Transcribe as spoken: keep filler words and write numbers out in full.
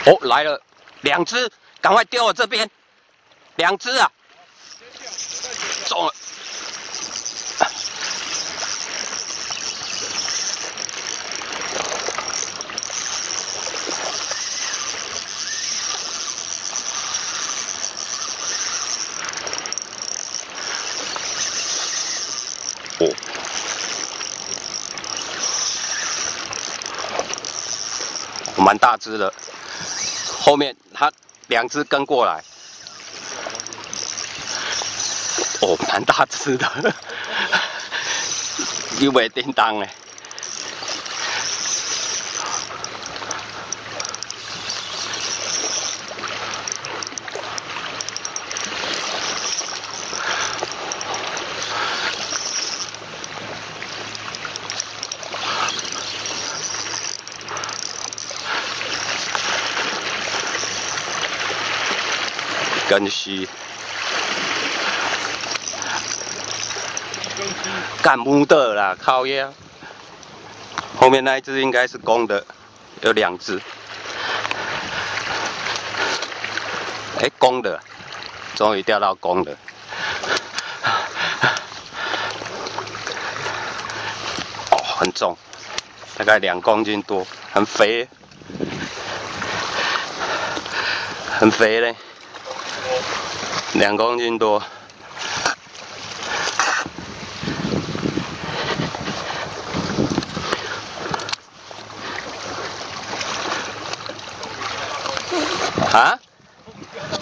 哦，来了，两只，赶快丢我这边，两只啊，中了。 哦，蛮大只的，后面它两只跟过来，哦，蛮大只的，有袂叮当嘞。 更虚，干母的啦，靠呀！后面那一只应该是公的，有两只。哎、欸，公的，终于钓到公的。哦，很重，大概两公斤多，很肥，很肥嘞。 两公斤多，啊？